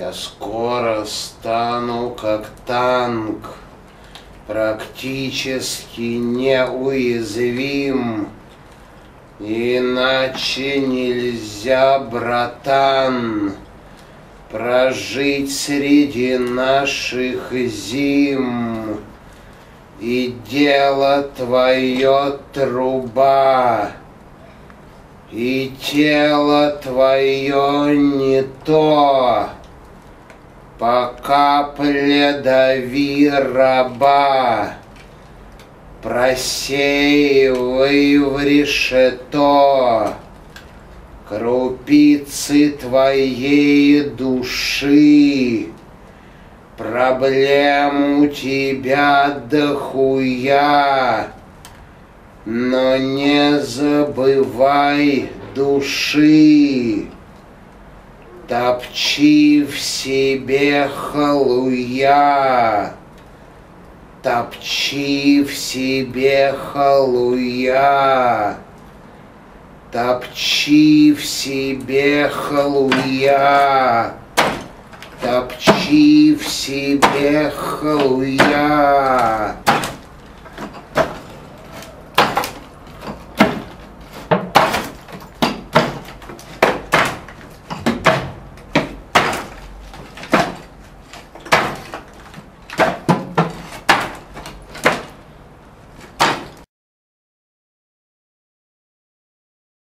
Я скоро стану как танк, практически неуязвим. Иначе нельзя, братан, прожить среди наших зим. И дело твое труба, и тело твое не то. По капле дави раба, просеивай в решето крупицы твоей души. Проблем у тебя дохуя, но не забывай души. Топчи в себе халуя, топчи в себе халуя, топчи в себе халуя, топчи в себе халуя.